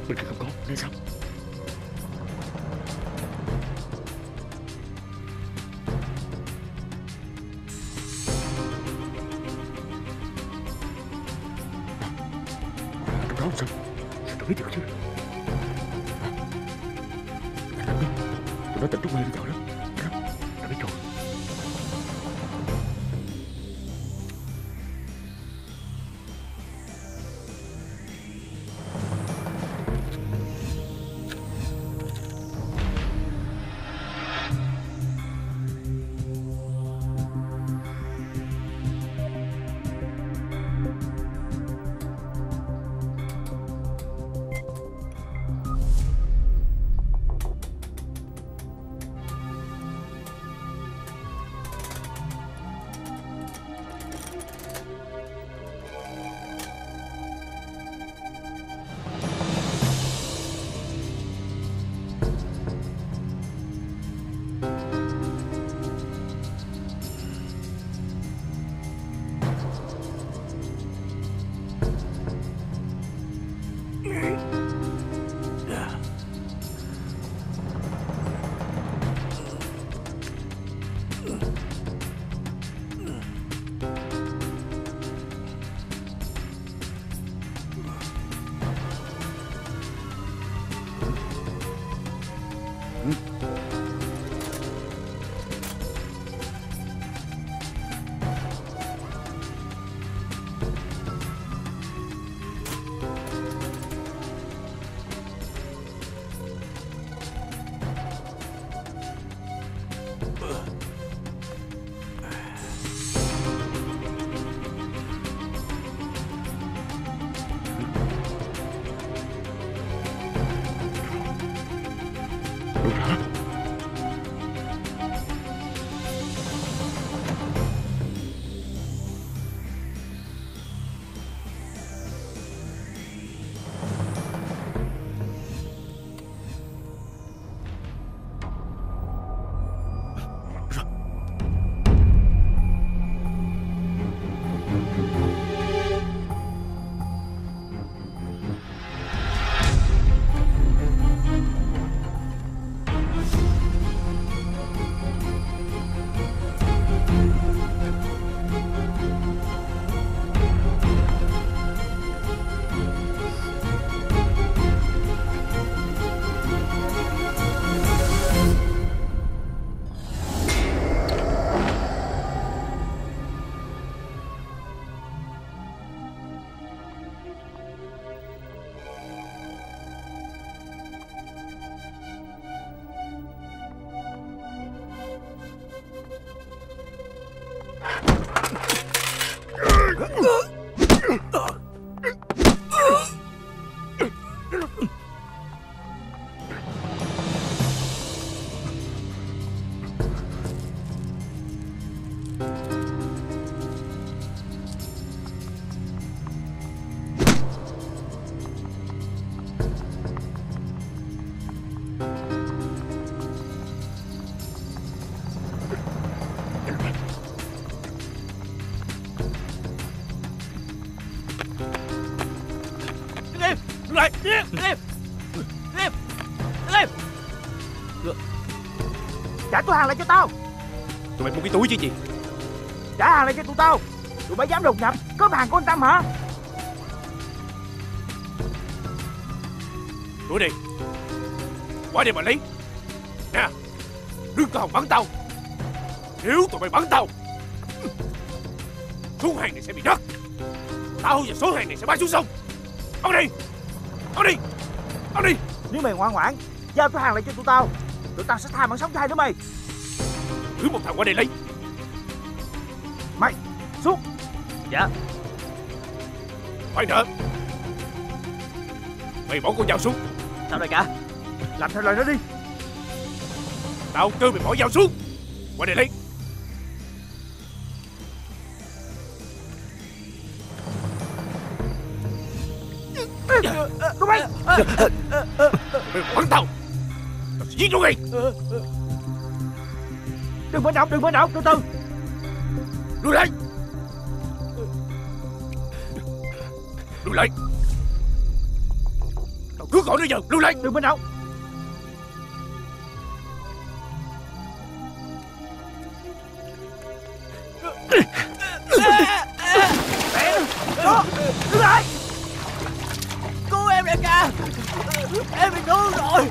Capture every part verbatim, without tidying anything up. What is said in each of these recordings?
Bên kia không có, nói sao? Trong đó sao? Sao tao biết được chứ? Tao biết, tụi nó tỉnh Trúc Mê bây giờ đó. Đó, tao biết rồi. lại! Im! Im! Im! Im! Trả túi hàng lại cho tao! Tụi mày mua cái túi chứ gì? Trả hàng lại cho tụi tao! Tụi bay dám đột nhập cướp hàng của anh Tâm hả? Đuổi đi! Qua đây mà lấy! Nè! Đừng có hòng bắn tao! Nếu tụi mày bắn tao, số hàng này sẽ bị rớt. Tao và số hàng này sẽ bay xuống sông. Ông đi! Ông đi! Ông đi! Nếu mày ngoan ngoãn giao túi hàng lại cho tụi tao, tụi tao sẽ tha mạng sống cho hai đứa mày. Cứ một thằng qua đây lấy. Mày xuống. Dạ. Khoan nữa. Mày bỏ con dao xuống. Sao đại ca? Làm theo lời nó đi. Tao kêu mày bỏ dao xuống. Qua đây lấy. Tụi bay. Mày bắn tao, tao sẽ giết tụi mày. Đừng mở động, đừng mở động, từ từ. Lùi lại. Lùi lại. Tao Rút gọn bây giờ, lưu lại. Đừng bên đâu. Đó, đứng lại. Cứu em đại ca. Em bị thương rồi.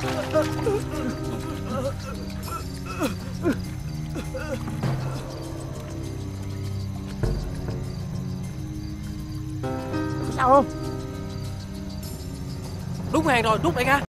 Sao không? Đúng hàng rồi, rút đại ca.